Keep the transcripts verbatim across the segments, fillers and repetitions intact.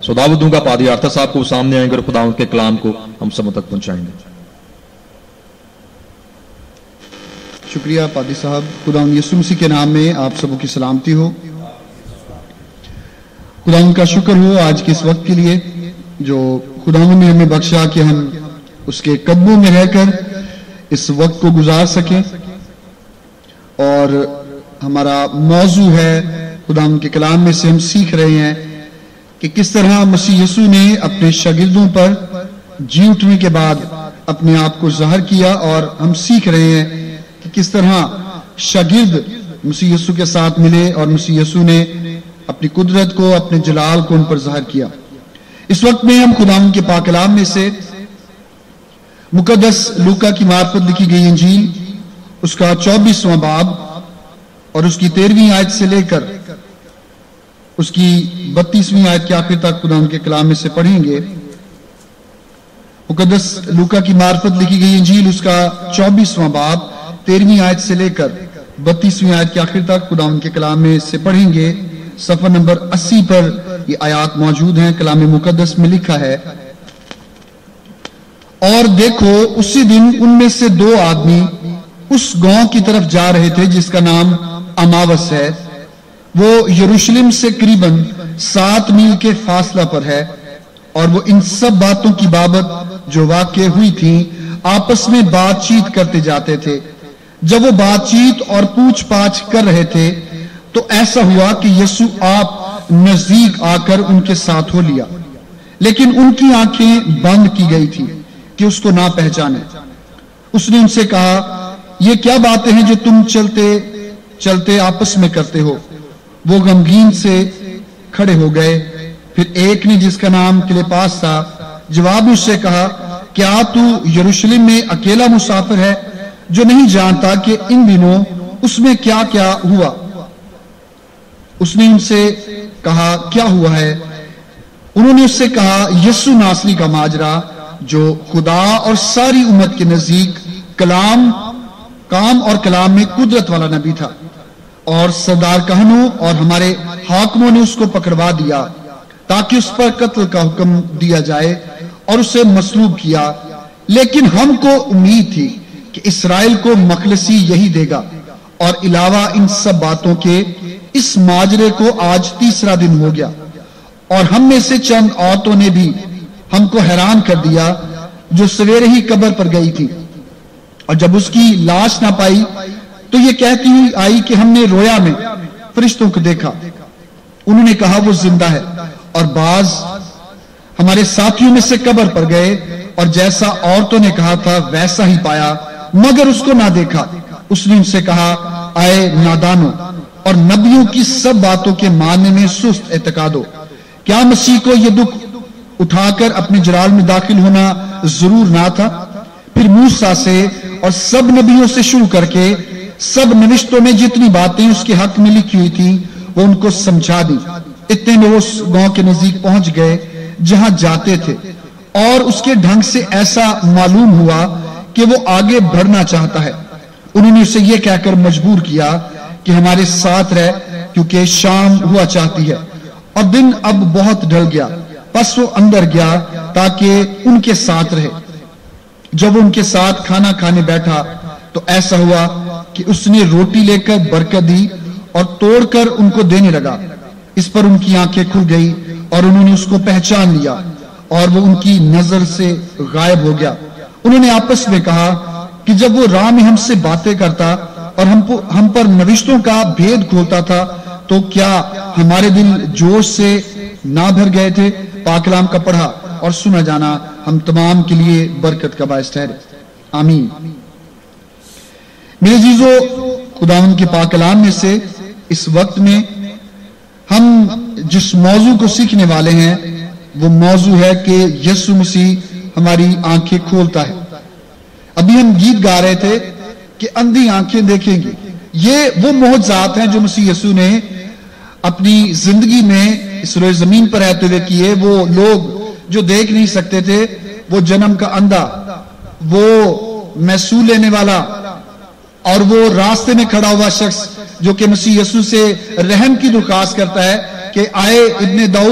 सो दावत दूंगा पादी आर्था साहब को सामने आएंगे और खुदावंद के कलाम को हम सब तक पहुंचाएंगे। शुक्रिया पादी साहब। खुदावंद यीशु मसीह के नाम में आप सबों की सलामती हो। खुदावंद का शुक्र हो आज के इस वक्त के लिए जो खुदावंद ने हमें बख्शा कि हम उसके कदमों में रहकर इस वक्त को गुजार सकें। और हमारा मौजू है खुदावंद के कलाम में से हम सीख रहे हैं कि किस तरह मसीह यीशु ने अपने शागिर्दों पर जी उठने के बाद अपने आप को ज़ाहिर किया। और हम सीख रहे हैं कि किस तरह शागिर्द मसीह यीशु के साथ मिले और मसीह यीशु ने अपनी कुदरत को, अपने जलाल को उन पर ज़ाहिर किया। इस वक्त में हम खुदावंद के पाक कलाम में से मुकद्दस लूका की मार्फत लिखी गई इंजील उसका चौबीसवां बाब और उसकी तेरहवीं आयत से लेकर उसकी बत्तीसवीं आयत के आखिर तक खुदावंद के कलाम में से पढ़ेंगे। मुकद्दस लूका की मार्फत लिखी गई इंजील उसका चौबीसवां बाब तेरहवीं आयत से लेकर बत्तीसवीं आयत के आखिर तक खुदावंद के कलाम में से पढ़ेंगे। सफर नंबर अस्सी पर ये आयत मौजूद हैं। कलाम मुकद्दस में लिखा है, और देखो उसी दिन उनमें से दो आदमी उस गांव की तरफ जा रहे थे जिसका नाम अमावस है। वो यरूशलेम से करीबन सात मील के फासला पर है। और वो इन सब बातों की बाबत जो वाक़या हुई थी आपस में बातचीत करते जाते थे। जब वो बातचीत और पूछ पाछ कर रहे थे तो ऐसा हुआ कि यीशु आप नजदीक आकर उनके साथ हो लिया, लेकिन उनकी आंखें बंद की गई थी कि उसको ना पहचाने। उसने उनसे कहा, ये क्या बातें हैं जो तुम चलते चलते आपस में करते हो? वो गमगीन से खड़े हो गए। फिर एक ने, जिसका नाम क्लेपास था, जवाब उससे कहा, क्या तू यरूशलेम में अकेला मुसाफिर है जो नहीं जानता कि इन दिनों उसमें क्या क्या हुआ? उसने उनसे कहा, क्या हुआ है? उन्होंने उससे कहा, यीशु नासरी का माजरा जो खुदा और सारी उम्मत के नजदीक कलाम काम और कलाम में कुदरत वाला नबी था। और सरदार कहनों और हमारे हाकिमों ने उसको पकड़वा दिया ताकि उस पर कत्ल का हुक्म दिया जाए और उसे मसलूब किया। लेकिन हमको उम्मीद थी कि इस्राएल को मखलसी यही देगा। और अलावा इन सब बातों के इस माजरे को आज तीसरा दिन हो गया। और हम में से चंद औरतों ने भी हमको हैरान कर दिया जो सवेरे ही कब्र पर गई थी। और जब उसकी लाश ना पाई तो ये कहती हुई आई कि हमने रोया में फरिश्तों को देखा। उन्होंने कहा वो जिंदा है। और बाज हमारे साथियों में से कब्र पर गए और जैसा औरतों ने कहा था वैसा ही पाया, मगर उसको ना देखा। उसने उनसे कहा, आए नादानो और नबियों की सब बातों के मानने में सुस्त एतकादो, क्या मसीह को यह दुख उठाकर अपने जलाल में दाखिल होना जरूर ना था? फिर मूसा से और सब नबियों से शुरू करके सब नविश्तों में जितनी बातें उसके हक में लिखी हुई थी वो उनको समझा दी। इतने में वो उस गांव के नजदीक पहुंच गए जहां जाते थे। और उसके ढंग से ऐसा मालूम हुआ कि वो आगे बढ़ना चाहता है। उन्होंने उसे यह कहकर मजबूर किया कि हमारे साथ रह, क्योंकि शाम हुआ चाहती है और दिन अब बहुत ढल गया। बस वो अंदर गया ताकि उनके साथ रहे। जब उनके साथ खाना खाने बैठा तो ऐसा हुआ कि उसने रोटी लेकर बरकत दी और तोड़कर उनको देने लगा। इस पर उनकी आंखें खुल गई और उन्होंने उसको पहचान लिया और वो उनकी नजर से गायब हो गया। उन्होंने आपस में कहा कि जब वो राह में हमसे बातें करता और हम हम पर नविश्तों का भेद खोलता था तो क्या हमारे दिल जोश से ना भर गए थे? पाक कलाम का पढ़ा और सुना जाना हम तमाम के लिए बरकत का बायस ठहरे। आमीन। मेरे जीजो, खुदावंद के पाक कलाम में से इस वक्त में हम जिस मौजू को सीखने वाले हैं वो मौजू है कि यीशु मसीह हमारी आंखें खोलता है। अभी हम गीत गा रहे थे कि अंधी आंखें देखेंगी। ये वो मोहजात हैं जो मसीह यीशु ने अपनी जिंदगी में इस रोए जमीन पर रहते हुए किए। वो लोग जो देख नहीं सकते थे, वो जन्म का अंधा, वो महसूल लेने वाला और वो रास्ते में खड़ा हुआ शख्स जो कि मसीह यीशु से रहम की दुर्खास्त करता है कि आए इब्ने दाऊद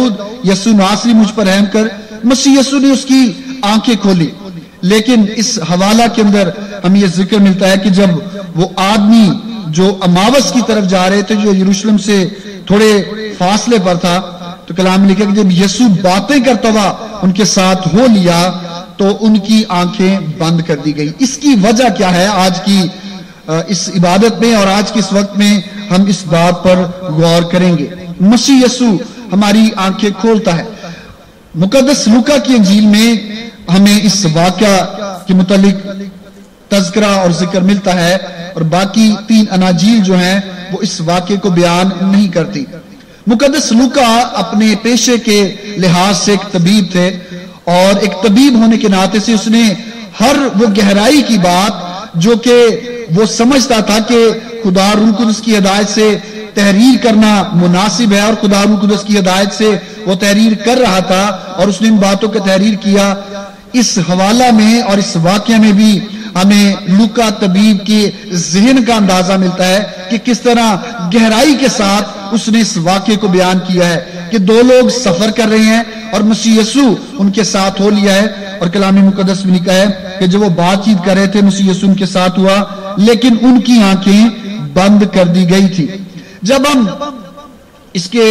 یسوع ناصری مجھ پر رحم کر. مسیح یسوع نے اس کی آنکھیں کھولی. لیکن اس حوالہ کے اندر ہمیں یہ ذکر ملتا ہے کہ جب وہ آدمی جو اماوس کی طرف جا رہے تھے، جو یروشلم سے تھوڑے فاصلے پر تھا، تو کلام میں لکھا کہ جب یسوع باتیں کرتا ہوا ان کے ساتھ ہو لیا تو ان کی آنکھیں بند کر دی گئی. اس کی وجہ کیا ہے؟ آج کی اس عبادت میں اور آج کے اس وقت میں ہم اس بات پر غور کریں گے. مسیح یسوع ہماری آنکھیں کھولتا ہے. مقدس لوکا کی انجیل میں ہمیں اس واقعہ کے متعلق تذکرہ اور ذکر ملتا ہے، اور باقی تین اناجیل جو ہیں وہ اس واقعے کو بیان نہیں کرتی. مقدس لوکا اپنے پیشے کے لحاظ سے ایک طبیب تھے، اور ایک طبیب ہونے کے ناطے سے اس نے ہر وہ گہرائی کی بات جو کہ وہ سمجھتا تھا کہ خدا روح القدس کی ہدایت سے تحریر کرنا مناسب ہے، اور خدا روح القدس کی ہدایت سے وہ تحریر کر رہا تھا، اور اس نے ان باتوں کا تحریر کیا. اس حوالہ میں اور اس واقعہ میں بھی ہمیں لوکا طبیب کے ذہن کا اندازہ ملتا ہے کہ کس طرح گہرائی کے ساتھ اس نے اس واقعے کو بیان کیا ہے کہ دو لوگ سفر کر رہے ہیں اور مسیح یسوع ان کے ساتھ ہو لیا ہے. اور کلام مقدس میں لکھا ہے کہ جب وہ بات چیت کر رہے تھے مسیح یسوع ان کے ساتھ ہوا، لیکن ان کی آنکھیں بند کر دی گئی تھی. جب ہم اس کے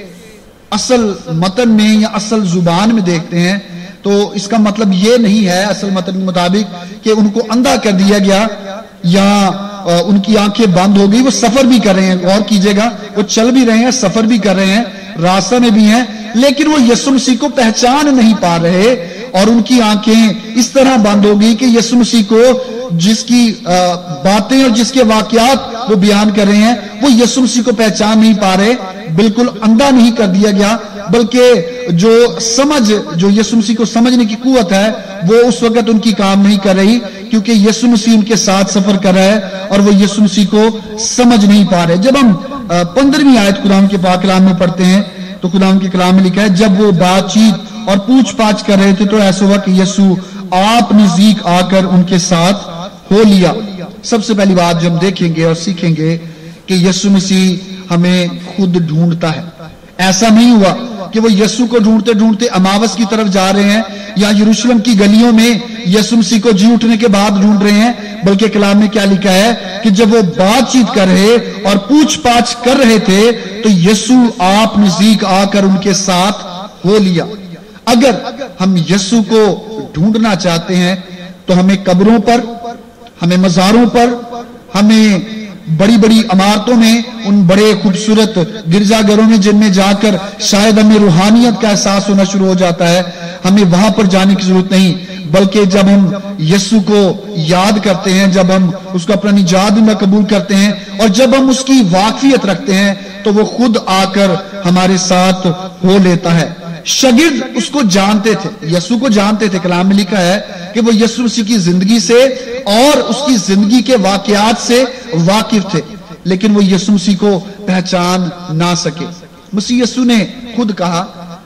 اصل متن میں یا اصل زبان میں دیکھتے ہیں تو اس کا مطلب یہ نہیں ہے اصل متن کے مطابق کہ ان کو اندھا کر دیا گیا یا ان کی آنکھیں بند ہو گئی. وہ سفر بھی کر رہے ہیں، غور کیجئے گا، وہ چل بھی رہے ہیں، سفر بھی کر رہے ہیں، راستہ میں بھی ہیں، لیکن وہ یسوع مسیح کو پہچان نہیں پا رہے، اور ان کی آنکھیں اس طرح بند ہو گئی کہ یسوع مسیح کو جس کی باتیں اور جس کے واقعات وہ بیان کر رہے ہیں وہ یسوع مسیح کو پہچان نہیں پا رہے. بالکل اندھا نہیں کر دیا گیا، بلکہ جو سمجھ جو یسوع مسیح کو سمجھنے کی قوت ہے وہ اس وقت ان کی کام نہیں کر رہی، کیونکہ یسوع مسیح ان کے ساتھ سفر کر رہا ہے اور وہ یسوع مسیح کو سمجھ نہیں پا رہے. جب ہم پندرہویں آیت قرآن کے پاک کلام میں پڑھتے ہیں تو قرآن کے کلام میں لکھا ہے جب وہ بات چیت اور پوچھ پاچھ کر رہے تھے تو ایسا ہوا کہ یسوع آپ نزدیک آ کر ان کے ساتھ ہو لیا. سب سے پہلی بات جو ہم دیکھیں گے اور سیکھیں گے کہ یسوع مسیح ہمیں خود ڈھونڈتا ہے. ایسا نہیں ہوا کہ وہ یسوع کو ڈھونڈتے ڈھونڈتے اماوس کی طرف جا رہے ہیں یا یروشلم کی گلیوں میں یسوع مسیح کو جی اٹھنے کے بعد ڈھونڈ رہے ہیں، بلکہ کلام میں کیا لکھا ہے کہ جب وہ بات چیت کر رہے اور پوچھ پاچھ کر رہے تھے تو یسوع آپ نزدیک آ کر ان کے ساتھ ہو لیا. اگر ہم یسوع کو ڈھونڈنا چاہتے ہیں تو ہمیں قبروں پر، ہمیں مزاروں پر، ہمیں بڑی بڑی عمارتوں میں، ان بڑے خوبصورت گرجا گھروں میں جن میں جا کر شاید ہمیں روحانیت کا احساس ہونا شروع ہو جاتا ہے، ہمیں وہاں پر جانے کی ضرورت نہیں، بلکہ جب ہم یسوع کو یاد کرتے ہیں، جب ہم اس کو اپنا نجات میں قبول کرتے ہیں اور جب ہم اس کی واقفیت رکھتے ہیں تو وہ خود آ کر ہمارے ساتھ ہو لیتا ہے. شاگرد اس کو جانتے تھے، یسوع کو جانتے تھے. کلام میں لکھا ہے کہ وہ یسوع مسیح کی زندگی سے اور اس کی زندگی کے واقعات سے واقف تھے، لیکن وہ یسوع مسیح کو پہچان نہ سکے. مسیح یسوع نے خود کہا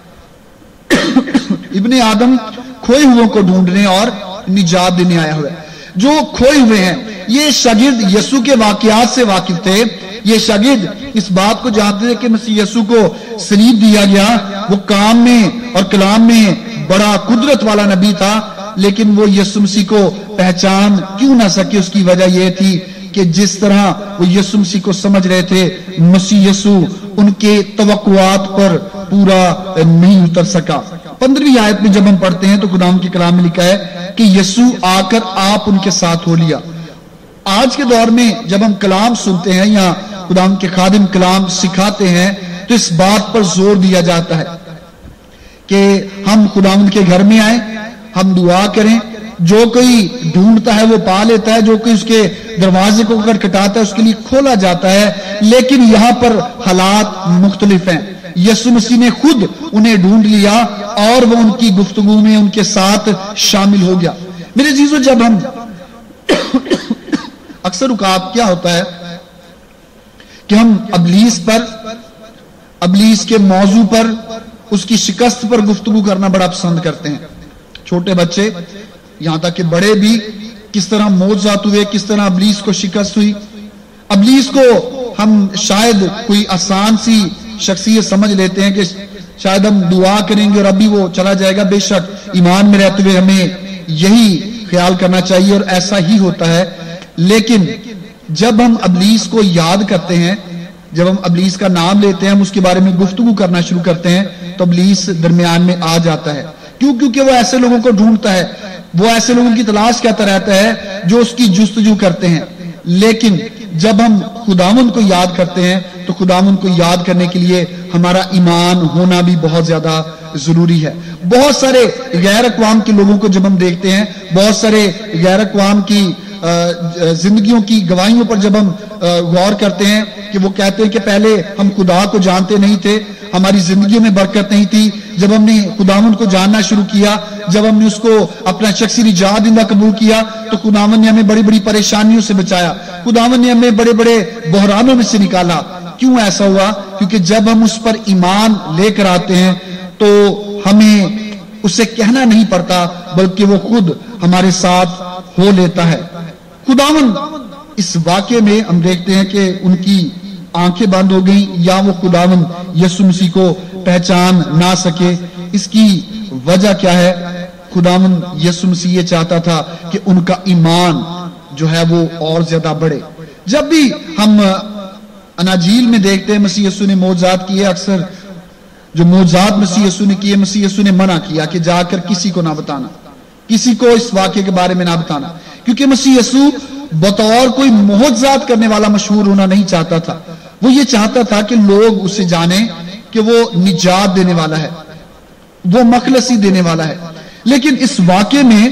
ابن آدم کھوئے ہوئے کو ڈھونڈنے اور نجات دینے آیا ہوا ہے. جو کھوئے ہوئے ہیں یہ شاگرد یسوع کے واقعات سے واقف تھے. یہ شاگرد اس بات کو جانتے تھے کہ مسیح یسوع کو صلیب دیا گیا، وہ کام میں اور کلام میں بڑا قدرت والا نبی تھا، لیکن وہ یسوع مسیح کو پہچان کیوں نہ سکے. اس کی وجہ یہ تھی کہ جس طرح وہ یسوع مسیح کو سمجھ رہے تھے مسیح یسوع ان کے توقعات پر پورا نہیں اتر سکا. پندرہویں آیت میں جب ہم پڑھتے ہیں تو خداوند کے کلام میں لکھا ہے کہ یسوع آ کر آپ ان کے ساتھ ہو لیا. آج کے دور میں جب ہم کلام سنتے ہیں یا خداوند کے خادم کلام سکھاتے ہیں تو اس بات پر زور دیا جاتا ہے کہ ہم خداوند کے گھر میں آئیں، ہم دعا کریں، جو کوئی ڈھونڈتا ہے وہ پا لیتا ہے، جو کوئی اس کے دروازے کو اگر کھٹاتا ہے اس کے لیے کھولا جاتا ہے. لیکن یہاں پر حالات مختلف ہیں. یسوع مسیح نے خود انہیں ڈھونڈ لیا اور وہ ان کی گفتگو میں ان کے ساتھ شامل ہو گیا. میرے عزیزو، جب ہم اکثر اوقات کیا ہوتا ہے کہ ہم ابلیس پر، ابلیس کے موضوع پر، اس کی شکست پر گفتگو کرنا بڑا پسند کرتے ہیں. چھوٹے بچے یہاں تک کہ بڑے بھی کس طرح معجزات ہوئے، کس طرح ابلیس کو شکست ہوئی. ابلیس کو ہم شاید کوئی آسان سی شخصیت سمجھ لیتے ہیں کہ شاید ہم دعا کریں گے اور ابھی وہ چلا جائے گا. بے شک ایمان میں رہتے ہوئے ہمیں یہی خیال کرنا چاہیے اور ایسا ہی ہوتا ہے. لیکن جب ہم ابلیس کو یاد کرتے ہیں, جب ہم ابلیس کا نام لیتے ہیں, ہم اس کے بارے میں گفتگو کرنا شروع کرتے ہیں, تو ابلیس درمیان میں آ جاتا ہے. کیوں؟ کیونکہ وہ ایسے لوگوں کو ڈھونڈتا ہے, وہ ایسے لوگوں کی تلاش کرتا رہتا ہے جو اس کی جستجو کرتے ہیں. لیکن جب ہم خداوند کو یاد کرتے ہیں تو خداوند کو یاد کرنے کے لیے ہمارا ایمان ہونا بھی بہت زیادہ ضروری ہے. بہت سارے غیر اقوام کے لوگوں کو جب ہم دیکھتے ہیں, بہت سارے غیر اقوام کی زندگیوں کی گواہیوں پر جب ہم غور کرتے ہیں کہ وہ کہتے ہیں کہ پہلے ہم خدا کو جانتے نہیں تھے, ہماری زندگیوں میں برکت نہیں تھی. جب ہم نے خداوند کو جاننا شروع کیا, جب ہم نے اس کو اپنا شخصی نجات دہندہ قبول کیا, تو خداوند نے ہمیں بڑی بڑی پریشانیوں سے بچایا, خداوند نے ہمیں بڑے بڑے بحرانوں میں سے نکالا. کیوں ایسا ہوا؟ کیونکہ جب ہم اس پر ایمان لے کر آتے ہیں تو ہمیں اسے کہنا نہیں پڑتا, بلکہ وہ خود ہمارے ساتھ ہو لیتا ہے. خداوند اس واقعے میں ہم دیکھتے ہیں کہ ان کی آنکھیں بند ہو گئیں, یا وہ خداوند یسوع مسیح کو پہچان نہ سکے. اس کی وجہ کیا ہے؟ خداوند یسوع مسیح یہ چاہتا تھا کہ ان کا ایمان جو ہے وہ اور زیادہ بڑھے. جب بھی ہم اناجیل میں دیکھتے ہیں مسیح یسوع نے معجزات کیے, اکثر جو معجزات مسیح یسوع نے کیے, مسیح یسوع نے منع کیا کہ جا کر کسی کو نہ بتانا, کسی کو اس واقعے کے بارے میں نہ بتانا, کیونکہ مسیح یسوع بطور کوئی معجزات کرنے والا مشہور ہونا نہیں چاہتا تھا. وہ یہ چاہتا تھا کہ لوگ اسے جانیں کہ وہ نجات دینے والا ہے, وہ مخلصی دینے والا ہے. لیکن اس واقعے میں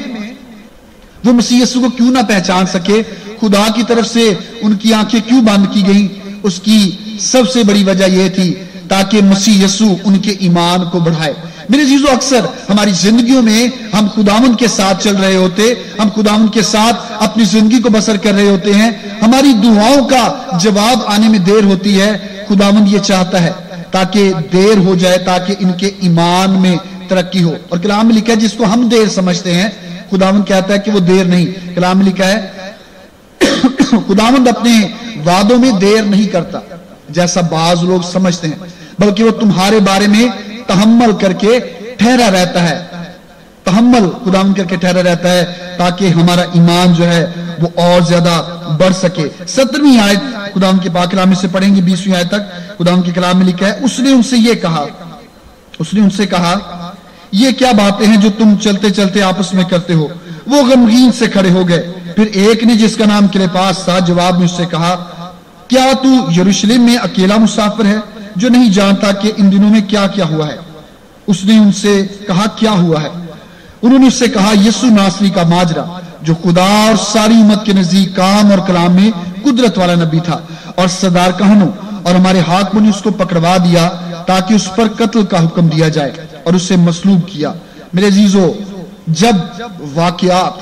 وہ مسیح یسوع کو کیوں نہ پہچان سکے؟ خدا کی طرف سے ان کی آنکھیں کیوں بند کی گئیں؟ اس کی سب سے بڑی وجہ یہ تھی تاکہ مسیح یسوع ان کے ایمان کو بڑھائے. میرے عزیزو, اکثر ہماری زندگیوں میں ہم خداوند کے ساتھ چل رہے ہوتے, ہم خداوند کے ساتھ اپنی زندگی کو بسر کر رہے ہوتے ہیں, ہماری دعاؤں کا جواب آنے میں دیر ہوتی ہے. خداوند یہ چاہتا ہے تاکہ دیر ہو جائے, تاکہ ان کے ایمان میں ترقی ہو. اور کلام میں لکھا ہے جس کو ہم دیر سمجھتے ہیں, خداوند کہتا ہے کہ وہ دیر نہیں. کلام میں لکھا ہے خداوند اپنے وعدوں میں دیر نہیں کرتا جیسا بعض لوگ سمجھتے ہیں, بلکہ وہ تمہارے بارے میں تحمل کر کے ٹھہرا رہتا ہے. تحمل خداوند کر کے ٹھہرا رہتا ہے تاکہ ہمارا ایمان جو ہے وہ اور زیادہ بڑھ سکے. سترویں آیت خداوند کے پاک کلام میں سے پڑھیں گے, بیسویں آیت تک. خداوند کے کلام میں لکھا ہے, اس نے ان سے یہ کہا, اس نے ان سے کہا یہ کیا باتیں ہیں جو تم چلتے چلتے آپس میں کرتے ہو؟ وہ غمگین سے کھڑے ہو گئے. پھر ایک نے جس کا نام کلیپاس تھا جواب میں اس سے کہا, کیا تو یروشلم میں اکیلا مسافر ہے جو نہیں جانتا کہ ان دنوں میں کیا کیا ہوا ہے؟ اس نے ان سے کہا کیا ہوا ہے؟ انہوں نے اس سے کہا یسوع ناصری کا ماجرا, جو خدا اور ساری امت کے نزدیک کام اور کلام میں قدرت والا نبی تھا, اور سردار کہنوں اور ہمارے حاکموں نے اس کو پکڑوا دیا تاکہ اس پر قتل کا حکم دیا جائے اور اسے مصلوب کیا. میرے عزیزو, جب واقعات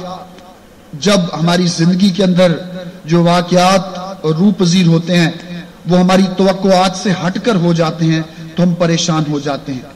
جب ہماری زندگی کے اندر جو واقعات روح پذیر ہوتے ہیں وہ ہماری توقعات سے ہٹ کر ہو جاتے ہیں تو ہم پریشان ہو جاتے ہیں.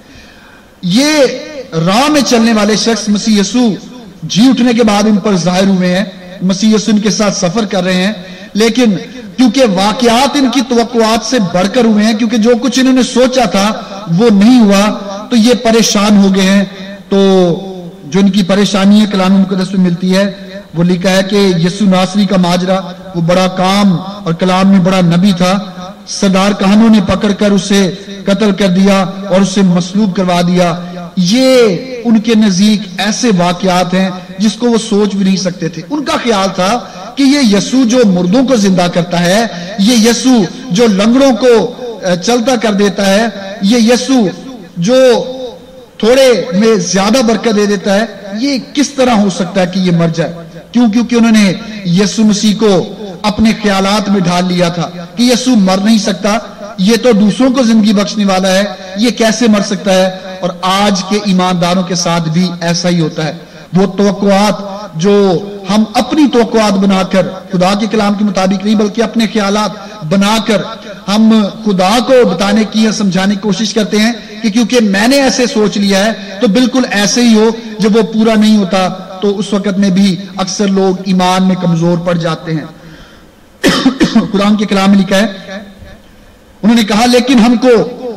یہ راہ میں چلنے والے شخص مسیح یسوع جی اٹھنے کے بعد ان پر ظاہر ہوئے ہیں, مسیح یسوع ان کے ساتھ سفر کر رہے ہیں, لیکن کیونکہ واقعات ان کی توقعات سے بڑھ کر ہوئے ہیں, کیونکہ جو کچھ انہوں نے سوچا تھا وہ نہیں ہوا, تو یہ پریشان ہو گئے ہیں. تو جو ان کی پریشانی ہے کلام مقدس میں ملتی ہے, وہ لکھا ہے کہ یسوع ناصری کا ماجرا, وہ بڑا کام اور کلام میں بڑا نبی تھا, سردار کہانوں نے پکڑ کر اسے قتل کر دیا اور اسے مصلوب کروا دیا. یہ ان کے نزدیک ایسے واقعات ہیں جس کو وہ سوچ بھی نہیں سکتے تھے. ان کا خیال تھا کہ یہ یسوع جو مردوں کو زندہ کرتا ہے, یہ یسوع جو لنگڑوں کو چلتا کر دیتا ہے, یہ یسوع جو تھوڑے میں زیادہ برکت دے دیتا ہے, یہ کس طرح ہو سکتا ہے کہ یہ مر جائے؟ کیوں؟ کیونکہ انہوں نے یسوع مسیح کو اپنے خیالات میں ڈھال لیا تھا کہ یسوع مر نہیں سکتا, یہ تو دوسروں کو زندگی بخشنے والا ہے, یہ کیسے مر سکتا ہے؟ اور آج کے ایمانداروں کے ساتھ بھی ایسا ہی ہوتا ہے. وہ توقعات جو ہم اپنی توقعات بنا کر, خدا کے کلام کے مطابق نہیں بلکہ اپنے خیالات بنا کر ہم خدا کو بتانے کی یا سمجھانے کی کوشش کرتے ہیں کہ کیونکہ میں نے ایسے سوچ لیا ہے تو بالکل ایسے ہی ہو. جب وہ پورا نہیں ہوتا تو اس وقت میں بھی اکثر لوگ ایمان میں کمزور پڑ جاتے ہیں. قرآن کے کلام میں لکھا ہے, انہوں نے کہا لیکن ہم کو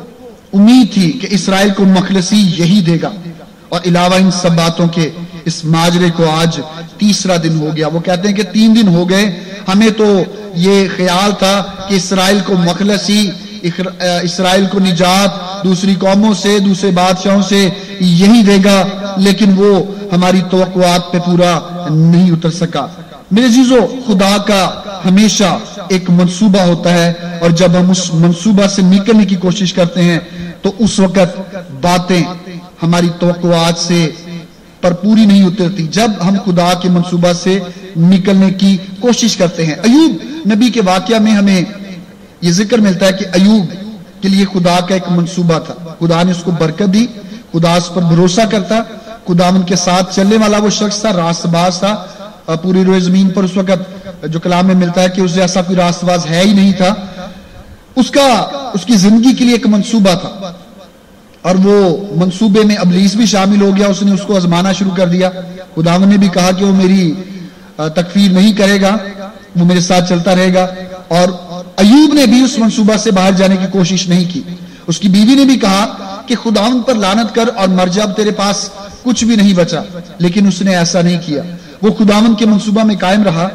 امید تھی کہ اسرائیل کو مخلصی یہی دے گا، اور علاوہ ان سب باتوں کے اس ماجرے کو آج تیسرا دن ہو گیا۔ وہ کہتے ہیں کہ تین دن ہو گئے، ہمیں تو یہ خیال تھا کہ اسرائیل کو مخلصی، اسرائیل کو نجات دوسری قوموں سے، دوسرے بادشاہوں سے یہی دے گا، لیکن وہ ہماری توقعات پہ پورا نہیں اتر سکا۔ میرے عزیزو، خدا کا ہمیشہ ایک منصوبہ ہوتا ہے، اور جب ہم اس منصوبہ سے نکلنے کی کوشش کرتے ہیں تو اس وقت باتیں ہماری توقعات سے پر پوری نہیں اترتی، جب ہم خدا کے منصوبہ سے نکلنے کی کوشش کرتے ہیں۔ ایوب نبی کے واقعہ میں ہمیں یہ ذکر ملتا ہے کہ ایوب کے لیے خدا کا ایک منصوبہ تھا، خدا نے اس کو برکت دی، خدا اس پر بھروسہ کرتا، خدا ان کے ساتھ چلنے والا وہ شخص تھا، راست باز تھا۔ پوری روئے زمین پر اس وقت جو کلام میں ملتا ہے کہ اس جیسا کوئی راست باز ہے ہی نہیں تھا۔ اس کا اس کی زندگی کے لیے ایک منصوبہ تھا، اور وہ منصوبے میں ابلیس بھی شامل ہو گیا، اس نے اس کو آزمانا شروع کر دیا۔ خداوند نے بھی کہا کہ وہ میری تکفیر نہیں کرے گا، وہ میرے ساتھ چلتا رہے گا، اور ایوب نے بھی اس منصوبہ سے باہر جانے کی کوشش نہیں کی۔ اس کی بیوی نے بھی کہا کہ خداوند پر لعنت کر اور مر جا، تیرے پاس کچھ بھی نہیں بچا، لیکن اس نے ایسا نہیں کیا، وہ خداوند کے منصوبہ میں قائم رہا۔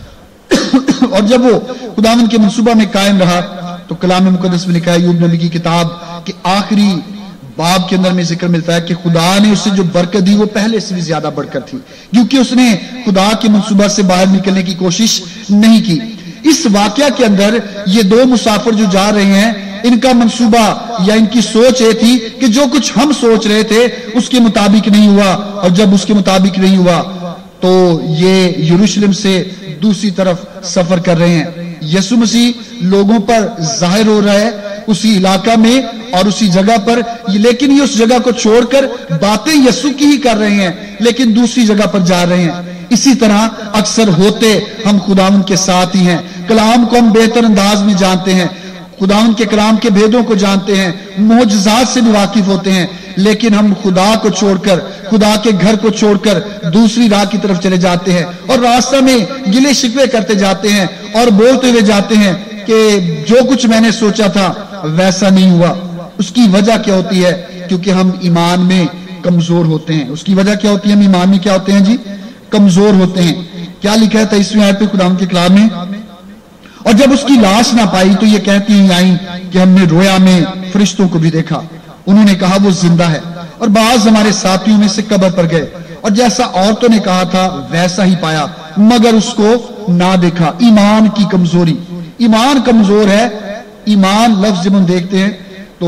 اور جب وہ خداوند کے منصوبہ میں قائم رہا تو کلام مقدس میں لکھا ہے، ایوب نبی کی کتاب کے آخری باب کے اندر میں ذکر ملتا ہے کہ خدا نے اسے جو برکت دی وہ پہلے سے بھی زیادہ برکت تھی، کیونکہ اس نے خدا کے منصوبہ سے باہر نکلنے کی کوشش نہیں کی۔ اس واقعہ کے اندر یہ دو مسافر جو جا رہے ہیں، ان کا منصوبہ یا ان کی سوچ یہ تھی کہ جو کچھ ہم سوچ رہے تھے اس کے مطابق نہیں ہوا، اور جب اس کے مطابق نہیں ہوا تو یہ یروشلم سے دوسری طرف سفر کر رہے ہیں۔ یسوع مسیح لوگوں پر ظاہر ہو رہا ہے اسی علاقہ میں اور اسی جگہ پر، لیکن یہ اس جگہ کو چھوڑ کر باتیں یسوع کی ہی کر رہے ہیں، لیکن دوسری جگہ پر جا رہے ہیں۔ اسی طرح اکثر ہوتے ہم خداوند کے ساتھ ہی ہیں، کلام کو ہم بہتر انداز میں جانتے ہیں، خداوند کے کلام کے بھیدوں کو جانتے ہیں، معجزات سے بھی واقف ہوتے ہیں، لیکن ہم خدا کو چھوڑ کر، خدا کے گھر کو چھوڑ کر دوسری راہ کی طرف چلے جاتے ہیں، اور راستہ میں گلے شکوے کرتے جاتے ہیں اور بولتے ہوئے جاتے ہیں کہ جو کچھ میں نے سوچا تھا ویسا نہیں ہوا۔ اس کی وجہ کیا ہوتی ہے؟ کیونکہ ہم ایمان میں کمزور ہوتے ہیں۔ اس کی وجہ کیا ہوتی ہے؟ ہم ایمان میں کیا ہوتے ہیں جی؟ کمزور ہوتے ہیں۔ کیا لکھا ہے تیئیسویں آیت پہ خداوند کے کلام میں؟ اور جب اس کی لاش نہ پائی تو یہ کہتی ہیں آئیں کہ ہم نے رویا میں فرشتوں کو بھی دیکھا، انہوں نے کہا وہ زندہ ہے، اور بعض ہمارے ساتھیوں میں سے قبر پر گئے، اور جیسا عورتوں نے کہا تھا ویسا ہی پایا، مگر اس کو نہ دیکھا۔ ایمان کی کمزوری، ایمان کمزور ہے۔ ایمان لفظ جب ہم دیکھتے ہیں تو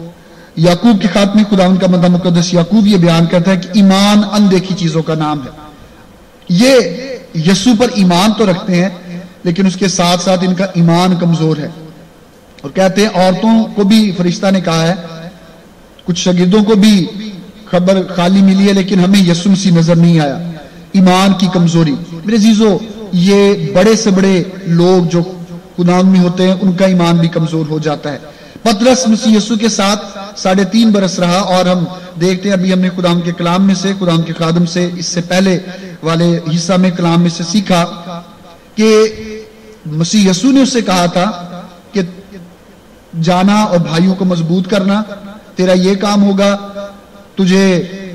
یعقوب کے خط میں خداوند کا بندہ مقدس یعقوب یہ بیان کرتا ہے کہ ایمان اندیکھی چیزوں کا نام ہے۔ یہ یسوع پر ایمان تو رکھتے ہیں لیکن اس کے ساتھ ساتھ ان کا ایمان کمزور ہے، اور کہتے ہیں عورتوں کو بھی فرشتہ نے کہا ہے، کچھ شاگردوں کو بھی خبر خالی ملی ہے لیکن ہمیں یسوع مسیح نظر نہیں آیا۔ ایمان کی کمزوری، میرے عزیزو، یہ بڑے سے بڑے لوگ جو خداوند میں ہوتے ہیں ان کا ایمان بھی کمزور ہو جاتا ہے۔ پترس مسیح یسوع کے ساتھ ساڑھے تین برس رہا، اور ہم دیکھتے ہیں ابھی ہم نے خداوند کے کلام میں سے، خداوند کے خادم سے اس سے پہلے والے حصہ میں کلام میں سے سیکھا کہ مسیح یسوع نے اس سے کہا تھا کہ جانا اور بھائیوں کو مضبوط کرنا تیرا یہ کام ہوگا، تجھے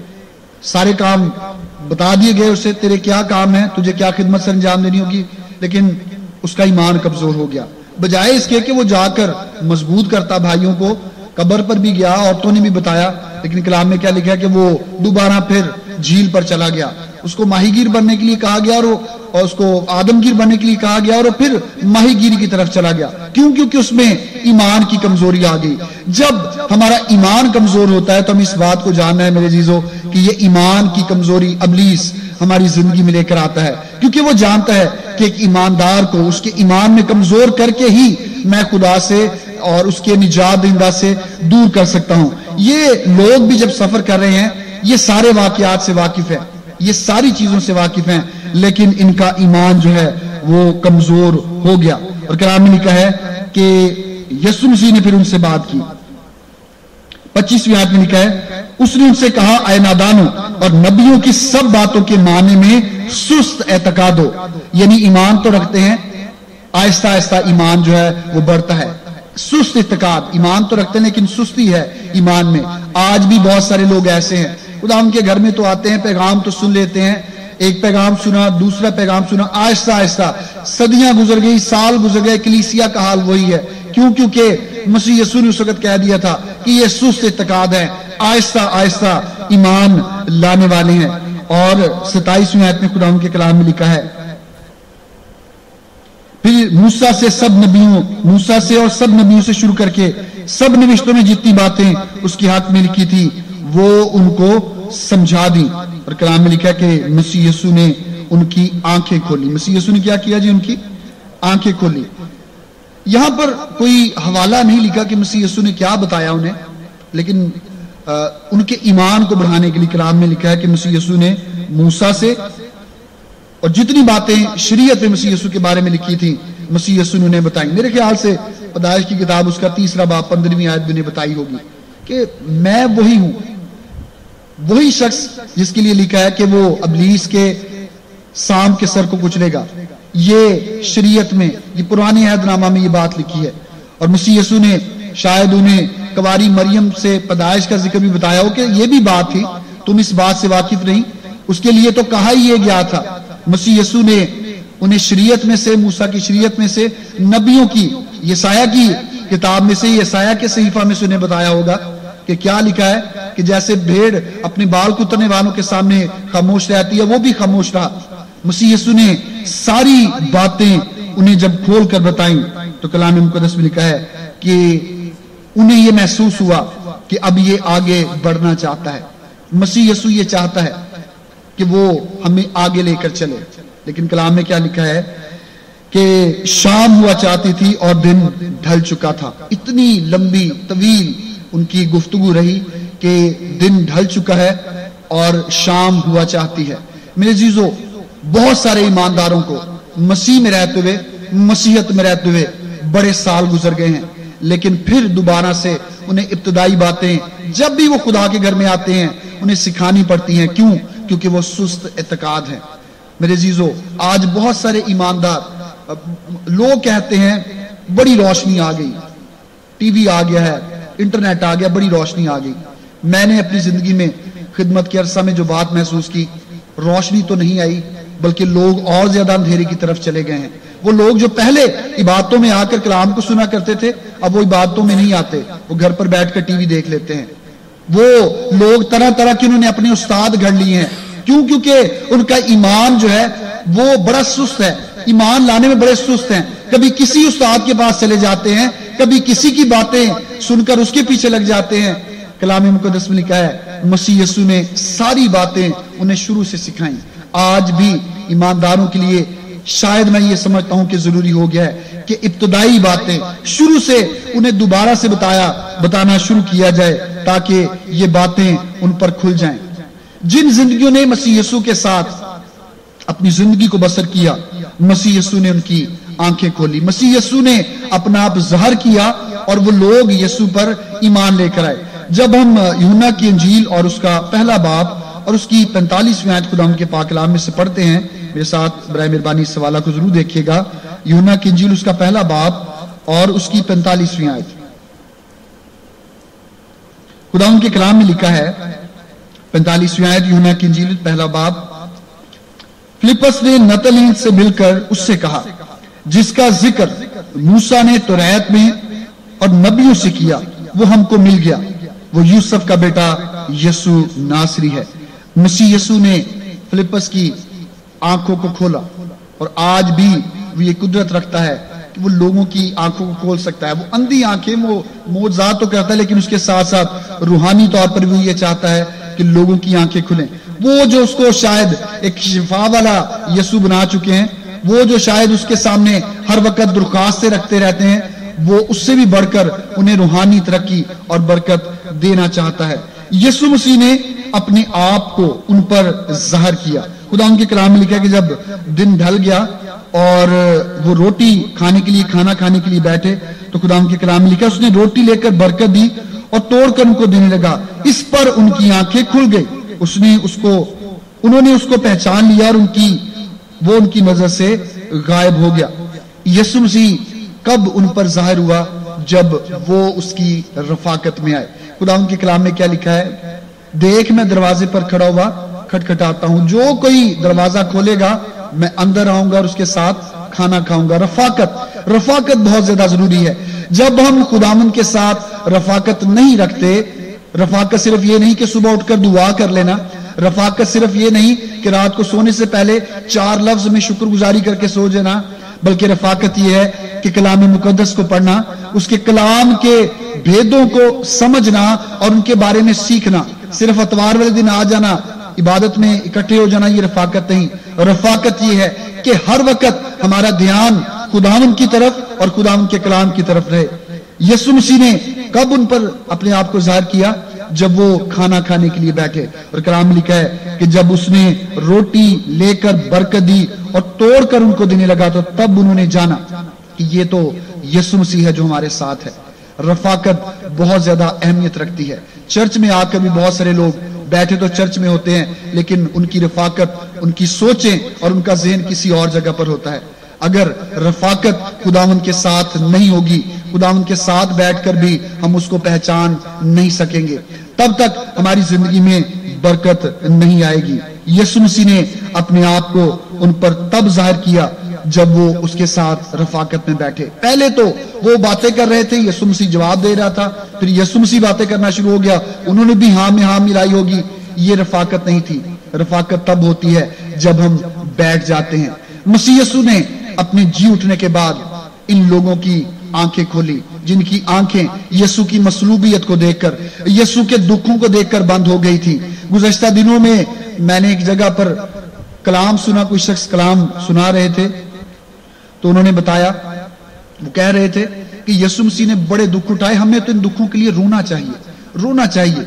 سارے کام بتا دیے گئے اسے تیرے کیا کام ہے، تجھے کیا خدمت سر انجام دینی ہوگی، لیکن اس کا ایمان کمزور ہو گیا۔ بجائے اس کے کہ وہ جا کر مضبوط کرتا بھائیوں کو، قبر پر بھی گیا، عورتوں نے بھی بتایا، لیکن کلام میں کیا لکھا ہے کہ وہ دوبارہ پھر جھیل پر چلا گیا، اس کو ماہی گیر بننے کے لیے کہا گیا، اور اور اس کو آدم گیر بننے کے لیے کہا گیا، اور پھر ماہی گیری کی طرف چلا گیا۔ کیوں؟ کیونکہ اس میں ایمان کی کمزوری آ گئی۔ جب ہمارا ایمان کمزور ہوتا ہے تو ہم اس بات کو جاننا ہے میرے عزیزو کہ یہ ایمان کی کمزوری ابلیس ہماری زندگی میں لے کر آتا ہے، کیونکہ وہ جانتا ہے کہ ایک ایماندار کو اس کے ایمان میں کمزور کر کے ہی میں خدا سے اور اس کے نجات دہندہ سے دور کر سکتا ہوں۔ یہ لوگ بھی جب سفر کر رہے ہیں یہ سارے واقعات سے واقف ہیں، یہ ساری چیزوں سے واقف ہیں، لیکن ان کا ایمان جو ہے وہ کمزور ہو گیا۔ اور کلام میں لکھا ہے کہ یسوع مسیح نے پھر ان سے بات کی، پچیسویں آیت میں لکھا ہے اس نے ان سے کہا اے نادانو اور نبیوں کی سب باتوں کے معنی میں سست اعتقاد ہو، یعنی ایمان تو رکھتے ہیں، آہستہ آہستہ ایمان جو ہے وہ بڑھتا ہے، سست اعتقاد، ایمان تو رکھتے ہیں لیکن سستی ہے ایمان میں. آج بھی بہت سارے لوگ ایسے ہیں، خدا ان کے گھر میں تو آتے ہیں، پیغام تو سن لیتے ہیں، ایک پیغام سنا، دوسرا پیغام سنا، آہستہ آہستہ صدیاں گزر گئی، سال گزر گئے، کلیسیا کا حال وہی ہے. کیوں؟ کیونکہ مسیح یسوع نے اس وقت کہہ دیا تھا کہ یہ سست اعتقاد ہے، آہستہ آہستہ ایمان لانے والے ہیں. اور ستائیسویں آیت میں خدا ان کے کلام میں لکھا ہے، پھر موسیٰ سے سب نبیوں موسیٰ سے اور سب نبیوں سے شروع کر کے سب نوشتوں میں جتنی باتیں اس کی حق میں لکھی تھی وہ ان کو سمجھا دی. اور کلام میں لکھا کہ مسیح یسوع نے ان کی آنکھیں کھولی. مسیح یسوع نے کیا کیا جی؟ ان کی آنکھیں کھولی. یہاں پر کوئی حوالہ نہیں لکھا کہ مسیح یسوع نے کیا بتایا انہیں، لیکن آ, ان کے ایمان کو بڑھانے کے لیے کلام میں لکھا ہے کہ مسیح یسوع نے موسیٰ سے اور جتنی باتیں شریعت میں مسیح یسوع کے بارے میں لکھی تھی مسیح یسوع نے انہیں بتائی. میرے خیال سے پیدائش کی کتاب اس کا تیسرا باب پندرہویں آیت بھی انہیں بتائی ہوگی کہ میں وہی ہوں، وہی شخص جس کے لیے لکھا ہے کہ وہ ابلیس کے سام کے سر کو کچلے گا. یہ شریعت میں، یہ پرانے عہد نامہ میں یہ بات لکھی ہے. اور مسیح یسوع نے شاید انہیں کواری مریم سے پیدائش کا ذکر بھی بتایا ہو کہ یہ بھی بات تھی، تم اس بات سے واقف نہیں. اس کے لیے تو کہا ہی یہ گیا تھا. مسیح یسوع نے انہیں شریعت میں سے، موسیٰ کی شریعت میں سے، نبیوں کی، یسایہ کی کتاب میں سے، یسایہ کے صحیفہ میں سے انہیں بتایا ہوگا کہ کیا لکھا ہے کہ جیسے بھیڑ اپنے بال کترنے والوں کے سامنے خاموش رہتی ہے وہ بھی خاموش رہا. مسیح یسوع نے ساری باتیں انہیں جب کھول کر بتائیں تو کلام مقدس میں لکھا ہے کہ انہیں یہ محسوس ہوا کہ اب یہ آگے بڑھنا چاہتا ہے. مسیح یسوع یہ چاہتا ہے کہ وہ ہمیں آگے لے کر چلے. لیکن کلام میں کیا لکھا ہے کہ شام ہوا چاہتی تھی اور دن ڈھل چکا تھا. اتنی لمبی طویل ان کی گفتگو رہی کہ دن ڈھل چکا ہے اور شام ہوا چاہتی ہے. میرے عزیزو، بہت سارے ایمانداروں کو مسیح میں رہتے ہوئے، مسیحیت میں رہتے ہوئے بڑے سال گزر گئے ہیں، لیکن پھر دوبارہ سے انہیں ابتدائی باتیں جب بھی وہ خدا کے گھر میں آتے ہیں انہیں سکھانی پڑتی ہیں. کیوں؟ کیونکہ وہ سست اعتقاد ہیں. میرے عزیزو، آج بہت سارے ایماندار لوگ کہتے ہیں بڑی روشنی آ گئی، ٹی وی آ گیا ہے، انٹرنیٹ آ گیا، بڑی روشنی آ گئی. میں نے اپنی زندگی میں خدمت کے عرصہ میں جو بات محسوس کی، روشنی تو نہیں آئی بلکہ لوگ اور زیادہ اندھیرے کی طرف چلے گئے ہیں. وہ لوگ جو پہلے عبادتوں میں آ کر کلام کو سنا کرتے تھے اب وہ عبادتوں میں نہیں آتے، وہ گھر پر بیٹھ کر ٹی وی دیکھ لیتے ہیں. وہ لوگ طرح طرح کے انہوں نے اپنے استاد گھڑ لیے ہیں. کیوں؟ کیونکہ ان کا ایمان جو ہے وہ بڑا سست ہے، ایمان لانے میں بڑے سست ہیں. کبھی کسی استاد کے پاس چلے جاتے ہیں، کبھی کسی کی باتیں سن کر اس کے پیچھے لگ جاتے ہیں. کلام مقدس میں لکھا ہے مسیح یسوع نے ساری باتیں انہیں شروع سے سکھائیں. آج بھی ایمانداروں کے لیے شاید میں یہ سمجھتا ہوں کہ ضروری ہو گیا ہے کہ ابتدائی باتیں شروع سے انہیں دوبارہ سے بتایا بتانا شروع کیا جائے تاکہ یہ باتیں ان پر کھل جائیں. جن زندگیوں نے مسیح یسوع کے ساتھ اپنی زندگی کو بسر کیا، مسیح یسوع نے ان کی آنکھیں کھولی. مسیح یسوع نے اپنا آپ ظاہر کیا اور وہ لوگ یسوع پر ایمان لے کر آئے. جب ہم یوحنا کی انجیل اور اس کا پہلا باب اور اس کی پینتالیسویں آیت خدا کے پاک کلام میں سے پڑھتے ہیں، میرے ساتھ برائے مہربانی اس حوالہ کو ضرور دیکھیے گا. یوحنا کی انجیل اس کا پہلا باب اور اس کی پینتالیسویں آیت. خدا ان کے کلام میں لکھا ہے، پینتالیسویں آیت یوحنا کی انجیل پہلا باب، فلپس نے نتنیل سے مل کر اس سے کہا جس کا ذکر موسیٰ نے توریت میں اور نبیوں سے کیا وہ ہم کو مل گیا، وہ یوسف کا بیٹا یسوع ناصری ہے. مسیح یسوع نے فلپس کی آنکھوں کو کھولا اور آج بھی وہ یہ قدرت رکھتا ہے کہ وہ لوگوں کی آنکھوں کو کھول سکتا ہے. وہ اندھی آنکھیں وہ معجزات تو کرتا ہے لیکن اس کے ساتھ ساتھ روحانی طور پر بھی یہ چاہتا ہے کہ لوگوں کی آنکھیں کھلیں. وہ جو اس کو شاید ایک شفا والا یسوع بنا چکے ہیں، وہ جو شاید اس کے سامنے ہر وقت درخواستیں رکھتے رہتے ہیں، وہ اس سے بھی بڑھ کر انہیں روحانی ترقی اور برکت دینا چاہتا ہے. یسوع مسیح نے اپنے آپ کو ان پر ظاہر کیا. خدا ان کے کلام میں لکھا ہے کہ جب دن ڈھل گیا اور وہ روٹی کھانے کے لیے کھانا کھانے کے لیے بیٹھے تو خدا ان کے کلام میں لکھا اس نے روٹی لے کر برکت دی اور توڑ کر ان کو دینے لگا. اس پر ان کی آنکھیں کھل گئی. اس نے اس کو انہوں نے اس کو پہچان لیا اور ان کی وہ ان کی نظر سے غائب ہو گیا. یسوع مسیح کب ان پر ظاہر ہوا؟ جب وہ اس کی رفاقت میں آئے۔ خداوند کے کلام میں کیا لکھا ہے؟ دیکھ میں دروازے پر کھڑا ہوا کھٹکھٹاتا ہوں، جو کوئی دروازہ کھولے گا میں اندر آؤں گا اور اس کے ساتھ کھانا کھاؤں گا۔ رفاقت رفاقت بہت زیادہ ضروری ہے۔ جب ہم خداوند کے ساتھ رفاقت نہیں رکھتے، رفاقت صرف یہ نہیں کہ صبح اٹھ کر دعا کر لینا، رفاقت صرف یہ نہیں کہ رات کو سونے سے پہلے چار لفظ میں شکر گزاری کر کے سو جانا، بلکہ رفاقت یہ ہے کہ کلام مقدس کو پڑھنا، اس کے کلام کے بھیدوں کو سمجھنا اور ان کے بارے میں سیکھنا۔ صرف اتوار والے دن آ جانا، عبادت میں اکٹھے ہو جانا، یہ رفاقت نہیں۔ رفاقت یہ ہے کہ ہر وقت ہمارا دھیان خداوند کی طرف اور خداوند کے کلام کی طرف رہے۔ یسوع مسیح نے کب ان پر اپنے آپ کو ظاہر کیا؟ جب وہ کھانا کھانے کے لیے بیٹھے، اور کلام میں لکھا ہے کہ جب اس نے روٹی لے کر برکت دی اور توڑ کر ان کو دینے لگا تو تب انہوں نے جانا کہ یہ تو یسوع مسیح ہے جو ہمارے ساتھ ہے۔ رفاقت بہت زیادہ اہمیت رکھتی ہے۔ چرچ میں آ کر بھی بہت سارے لوگ بیٹھے تو چرچ میں ہوتے ہیں، لیکن ان کی رفاقت، ان کی سوچیں اور ان کا ذہن کسی اور جگہ پر ہوتا ہے۔ اگر رفاقت خداوند کے ساتھ نہیں ہوگی، خداوند کے ساتھ بیٹھ کر بھی ہم اس کو پہچان نہیں سکیں گے، تب تک ہماری زندگی میں برکت نہیں آئے گی۔ یسوع مسیح نے اپنے آپ کو ان پر تب ظاہر کیا جب وہ اس کے ساتھ رفاقت میں بیٹھے۔ پہلے تو وہ باتیں کر رہے تھے، یسوع مسیح جواب دے رہا تھا، پھر یسوع مسیح باتیں کرنا شروع ہو گیا، انہوں نے بھی ہاں میں ہاں ملائی ہوگی۔ یہ رفاقت نہیں تھی۔ رفاقت تب ہوتی ہے جب ہم بیٹھ جاتے ہیں۔ مسیح یسوع نے اپنے جی اٹھنے کے بعد ان لوگوں کی آنکھیں کھولی جن کی آنکھیں یسوع کی مصلوبیت کو دیکھ کر، یسوع کے دکھوں کو دیکھ کر بند ہو گئی تھی۔ گزشتہ دنوں میں میں نے ایک جگہ پر کلام سنا، کوئی شخص کلام سنا رہے تھے تو انہوں نے بتایا، وہ کہہ رہے تھے کہ یسوع مسیح نے بڑے دکھ اٹھائے، ہمیں تو ان دکھوں کے لیے رونا چاہیے، رونا چاہیے۔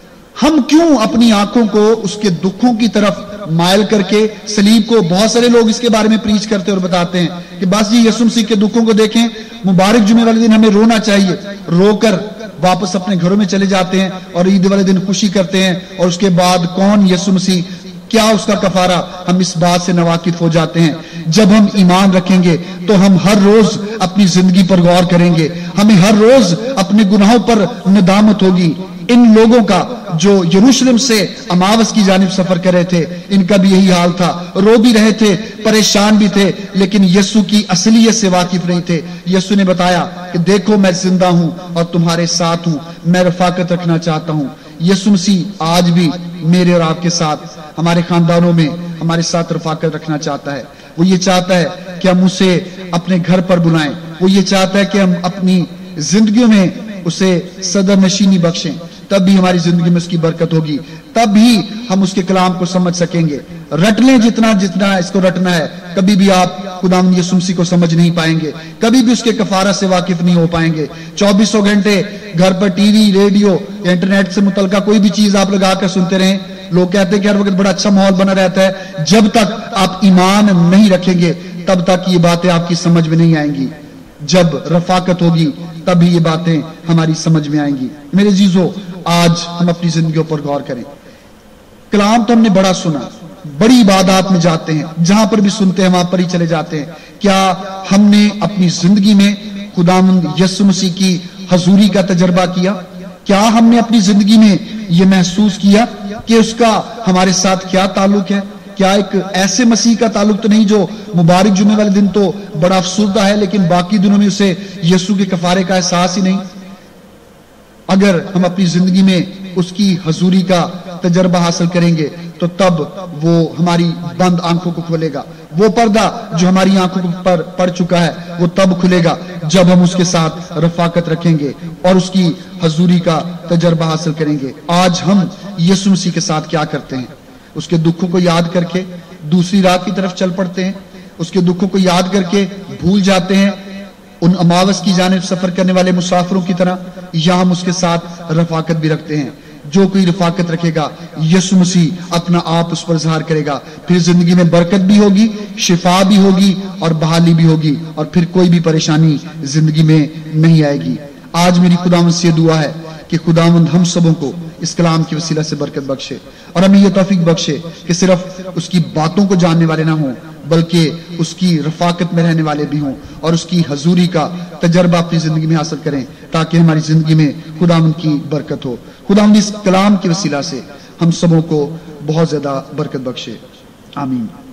ہم کیوں اپنی آنکھوں کو اس کے دکھوں کی طرف مائل کر کے صلیب کو، بہت سارے لوگ اس کے بارے میں پریچ کرتے اور بتاتے ہیں کہ بس جی یسوع مسیح کے دکھوں کو دیکھیں، مبارک جمعے والے دن ہمیں رونا چاہیے، رو کر واپس اپنے گھروں میں چلے جاتے ہیں اور عید والے دن خوشی کرتے ہیں، اور اس کے بعد کون یسوع مسیح، کیا اس کا کفارہ، ہم اس بات سے ناواقف ہو جاتے ہیں۔ جب ہم ایمان رکھیں گے تو ہم ہر روز اپنی زندگی پر غور کریں گے، ہمیں ہر روز اپنے گناہوں پر ندامت ہوگی۔ ان لوگوں کا جو یروشلم سے اماوس کی جانب سفر کر رہے تھے، ان کا بھی یہی حال تھا، رو بھی رہے تھے، پریشان بھی تھے، لیکن یسوع کی اصلیت سے واقف نہیں تھے۔ یسوع نے بتایا کہ دیکھو میں زندہ ہوں اور تمہارے ساتھ ہوں، میں رفاقت رکھنا چاہتا ہوں۔ یسوع مسیح آج بھی میرے اور آپ کے ساتھ، ہمارے خاندانوں میں ہمارے ساتھ رفاقت رکھنا چاہتا ہے۔ وہ یہ چاہتا ہے کہ ہم اسے اپنے گھر پر بلائیں، وہ یہ چاہتا ہے کہ ہم اپنی زندگیوں میں اسے صدر نشینی بخشیں، تب بھی ہماری زندگی میں اس کی برکت ہوگی، تب ہی ہم اس کے کلام کو سمجھ سکیں گے۔ رٹ لیں جتنا جتنا اس کو رٹنا ہے، کبھی بھی آپ خداوند یسوع مسیح کو سمجھ نہیں پائیں گے، کبھی بھی اس کے کفارہ سے واقف نہیں ہو پائیں گے۔ چوبیسوں گھنٹے گھر پر ٹی وی، ریڈیو یا انٹرنیٹ سے متعلقہ کوئی بھی چیز آپ لگا کر سنتے رہیں، لوگ کہتے ہیں کہ ہر وقت بڑا اچھا ماحول بنا رہتا ہے، جب تک آپ ایمان نہیں رکھیں گے تب تک یہ باتیں آپ کی سمجھ میں نہیں آئیں گی۔ جب رفاقت ہوگی تبھی یہ باتیں ہماری سمجھ میں آئیں گی۔ میرے عزیزو، آج ہم اپنی زندگیوں پر غور کریں۔ کلام تو ہم نے بڑا سنا، بڑی عبادات میں جاتے ہیں، جہاں پر بھی سنتے ہیں وہاں پر ہی چلے جاتے ہیں۔ کیا ہم نے اپنی زندگی میں خداوند یسوع مسیح کی حضوری کا تجربہ کیا؟ کیا ہم نے اپنی زندگی میں یہ محسوس کیا کہ اس کا ہمارے ساتھ کیا تعلق ہے؟ کیا ایک ایسے مسیح کا تعلق تو نہیں جو مبارک جمعے والے دن تو بڑا افسردہ ہے لیکن باقی دنوں میں اسے یسوع کے کفارے کا احساس ہی نہیں؟ اگر ہم اپنی زندگی میں اس کی حضوری کا تجربہ حاصل کریں گے تو تب وہ ہماری بند آنکھوں کو کھولے گا۔ وہ پردہ جو ہماری آنکھوں پر پڑ چکا ہے وہ تب کھلے گا جب ہم اس کے ساتھ رفاقت رکھیں گے اور اس کی حضوری کا تجربہ حاصل کریں گے۔ آج ہم یسوع مسیح کے ساتھ کیا کرتے ہیں؟ اس کے دکھوں کو یاد کر کے دوسری راہ کی طرف چل پڑتے ہیں، اس کے دکھوں کو یاد کر کے بھول جاتے ہیں ان اماوس کی جانب سفر کرنے والے مسافروں کی طرح، یا ہم اس کے ساتھ رفاقت بھی رکھتے ہیں؟ جو کوئی رفاقت رکھے گا یسوع مسیح اپنا آپ اس پر اظہار کرے گا، پھر زندگی میں برکت بھی ہوگی، شفا بھی ہوگی اور بحالی بھی ہوگی، اور پھر کوئی بھی پریشانی زندگی میں نہیں آئے گی۔ آج میری خداوند سے دعا ہے کہ خداوند ہم سبوں کو اس کلام کی وسیلہ سے برکت بخشے اور ہمیں یہ توفیق بخشے کہ صرف اس کی باتوں کو جاننے والے نہ ہوں بلکہ اس کی رفاقت میں رہنے والے بھی ہوں اور اس کی حضوری کا تجربہ اپنی زندگی میں حاصل کریں تاکہ ہماری زندگی میں خداوند کی برکت ہو۔ خداوند اس کلام کے وسیلہ سے ہم سبوں کو بہت زیادہ برکت بخشے، آمین۔